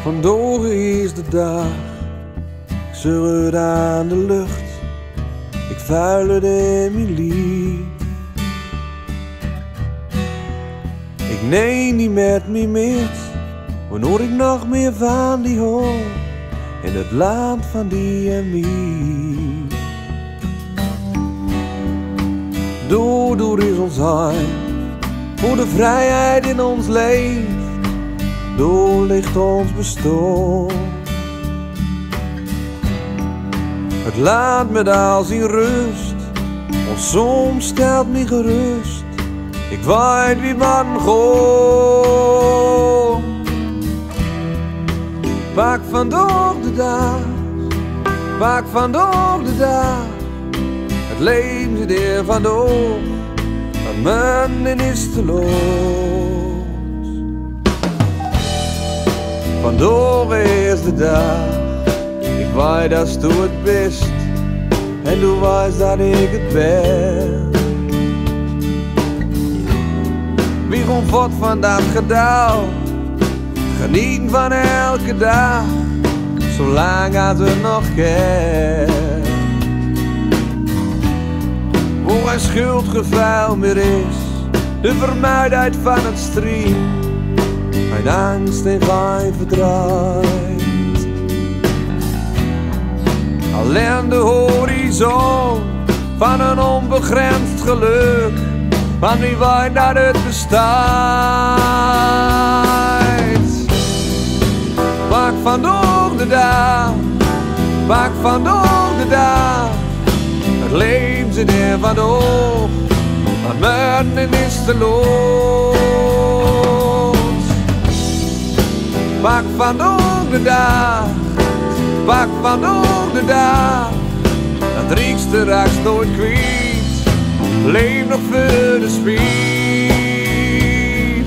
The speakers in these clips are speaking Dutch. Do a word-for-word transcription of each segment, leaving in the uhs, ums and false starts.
Vandaag is de dag, ik zeur het aan de lucht, ik vuil het in mijn lief. Ik neem die met me met, wanneer ik nog meer van die hoor, in het land van die en mij. Door, door is ons heen, voor de vrijheid in ons leven. Door ligt ons bestaan. Het laat met al zijn rust, ons soms stelt me gerust. Ik weet wie man gaat. Pak vandaag de dag, pak vandaag de dag. Het leven zit hier vandaag, want men is te laat. Vandaag is de dag, ik weet dat du het bist en du weet dat ik het ben. Wie komt voort van dat gedauw, genieten van elke dag, zolang als het nog kan. Waar geen schuldgevuil meer is, de vermuidheid van het strijd, mijn angst en geen verdriet. Alleen de horizon van een onbegrensd geluk, want wie weet dat het bestaat. Pak vandaag de dag, pak vandaag de dag. Het leven zit hier vandaag, maar men is te laat. Pak vandaag de dag, pak vandaag de dag. Dat driekste raakt nooit kwijt, leef nog voor de spiet.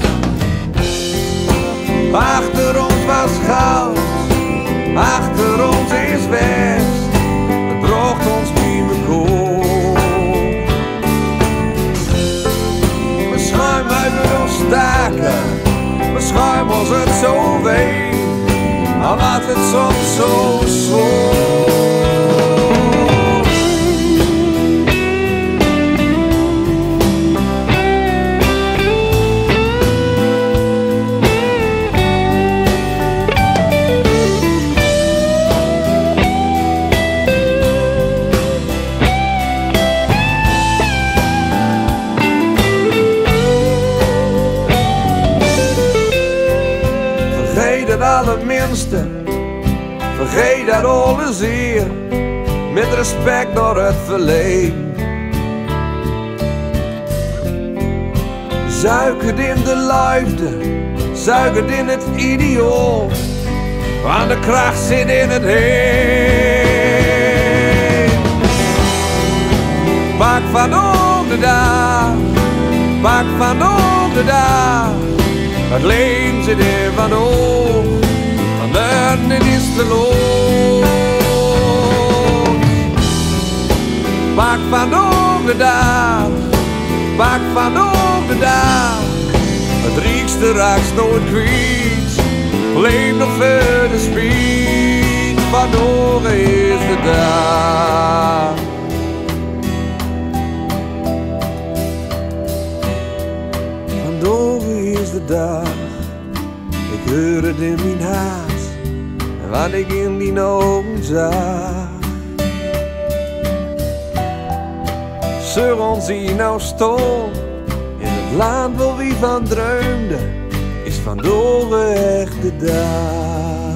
Achter ons was goud, achter ons is west. Het bracht ons niet meer koop. We schuimen uit ons staken, we schuimen ons het zo wee, al wat het soms zo zwaar. Vergeet het allerminste, vergeet dat alles hier, met respect door het verleden. Zuik het in de liefde, zuik het in het ideaal, want de kracht zit in het heen. Pak vandaag de dag, pak vandaag de dag. Het leven zit hier vandaag, van buiten is te laat. Pak vandaag de dag, pak vandaag de dag. Het riekste raakt nooit kwijt, leef nog voor de spiet. Vandaag is de dag. Vandaag is de dag, ik hoor het in mijn hart, en wat ik in die ogen zag. Zullen ons hier nou staan, in het land waar wie van droomde, is vandaag echt de dag.